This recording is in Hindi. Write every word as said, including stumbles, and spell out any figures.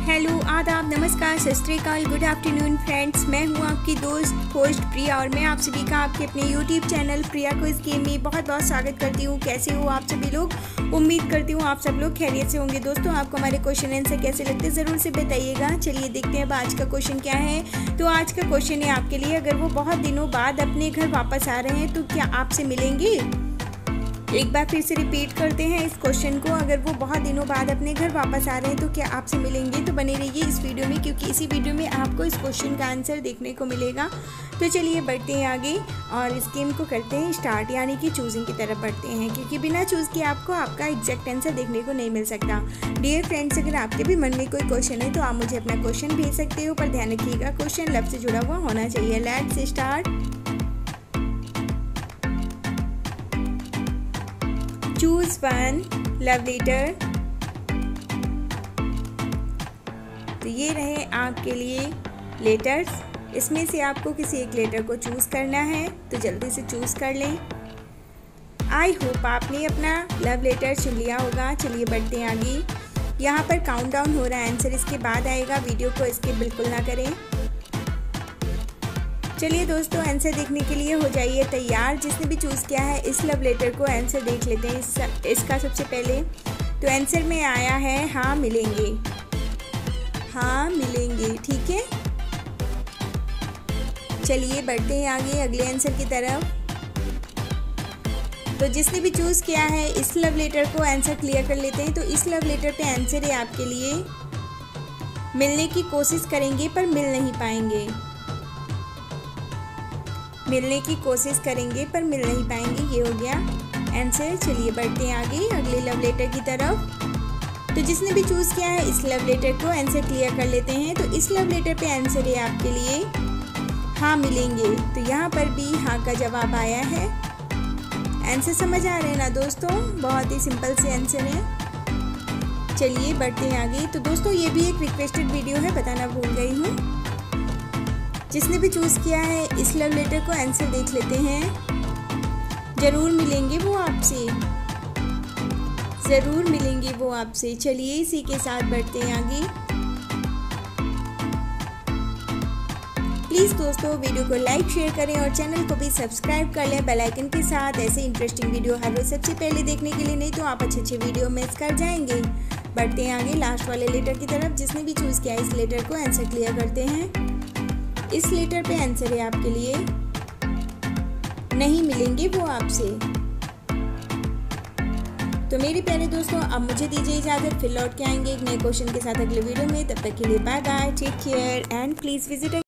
हेलो, आदाब, नमस्कार, सत श्री अकाल, गुड आफ्टरनून फ्रेंड्स। मैं हूं आपकी दोस्त होस्ट प्रिया और मैं आप सभी का आपके अपने YouTube channel Priya quiz game में बहुत बहुत स्वागत करती हूं। कैसे हो आप सभी लोग? उम्मीद करती हूं आप सब लोग खैरियत से होंगे। दोस्तों, आपको हमारे क्वेश्चन आंसर कैसे लगते हैं ज़रूर से बताइएगा। चलिए देखते हैं अब आज का क्वेश्चन क्या है। तो आज का क्वेश्चन है आपके लिए, अगर वो बहुत दिनों बाद अपने घर वापस आ रहे हैं तो क्या आपसे मिलेंगे? एक बार फिर से रिपीट करते हैं इस क्वेश्चन को, अगर वो बहुत दिनों बाद अपने घर वापस आ रहे हैं तो क्या आपसे मिलेंगे? तो बने रहिए इस वीडियो में, क्योंकि इसी वीडियो में आपको इस क्वेश्चन का आंसर देखने को मिलेगा। तो चलिए बढ़ते हैं आगे और इस गेम को करते हैं स्टार्ट, यानी कि चूजिंग की तरफ बढ़ते हैं, क्योंकि बिना चूज़ किए आपको आपका एग्जैक्ट आंसर देखने को नहीं मिल सकता। डियर फ्रेंड्स, अगर आपके भी मन में कोई क्वेश्चन है तो आप मुझे अपना क्वेश्चन भेज सकते हो, पर ध्यान रखिएगा क्वेश्चन लव से जुड़ा हुआ होना चाहिए। Let's start. Choose one love letter. तो ये रहे आपके लिए लेटर्स, इसमें से आपको किसी एक लेटर को चूज करना है, तो जल्दी से चूज कर लें। आई होप आपने अपना लव लेटर चुन लिया होगा। चलिए बढ़ते हैं आगे। यहाँ पर काउंटडाउन हो रहा है, आंसर इसके बाद आएगा। वीडियो को स्किप बिल्कुल ना करें। चलिए दोस्तों, आंसर देखने के लिए हो जाइए तैयार। जिसने भी चूज़ किया है इस लव लेटर को, आंसर देख लेते हैं इस, इसका सबसे पहले। तो आंसर में आया है हाँ मिलेंगे, हाँ मिलेंगे। ठीक है, चलिए बढ़ते हैं आगे अगले आंसर की तरफ। तो जिसने भी चूज़ किया है इस लव लेटर को, आंसर क्लियर कर लेते हैं। तो इस लव लेटर पे आंसर है आपके लिए मिलने की कोशिश करेंगे पर मिल नहीं पाएंगे। मिलने की कोशिश करेंगे पर मिल नहीं पाएंगे, ये हो गया आंसर। चलिए बढ़ते हैं आगे अगले लव लेटर की तरफ। तो जिसने भी चूज़ किया है इस लव लेटर को, आंसर क्लियर कर लेते हैं। तो इस लव लेटर पे आंसर है आपके लिए हाँ मिलेंगे। तो यहाँ पर भी हाँ का जवाब आया है। आंसर समझ आ रहे हैं ना दोस्तों? बहुत ही सिंपल से आंसर है। चलिए बढ़ते हैं आगे। तो दोस्तों, ये भी एक रिक्वेस्टेड वीडियो है, बताना भूल गई हूँ। जिसने भी चूज़ किया है इस लव लेटर को, आंसर देख लेते हैं। ज़रूर मिलेंगे वो आपसे, ज़रूर मिलेंगे वो आपसे। चलिए इसी के साथ बढ़ते हैं आगे। प्लीज़ दोस्तों, वीडियो को लाइक शेयर करें और चैनल को भी सब्सक्राइब कर लें बेल आइकन के साथ। ऐसे इंटरेस्टिंग वीडियो हर रोज सबसे पहले देखने के लिए, नहीं तो आप अच्छे अच्छे वीडियो मिस कर जाएंगे। बढ़ते हैं आगे लास्ट वाले लेटर की तरफ। जिसने भी चूज़ किया इस लेटर को, आंसर क्लियर करते हैं। इस लेटर पे आंसर है आपके लिए नहीं मिलेंगे वो आपसे। तो मेरे प्यारे दोस्तों, अब मुझे दीजिए इजाज़त, फिर लौट के आएंगे एक नए क्वेश्चन के साथ अगले वीडियो में। तब तक के लिए bye bye, take care and please visit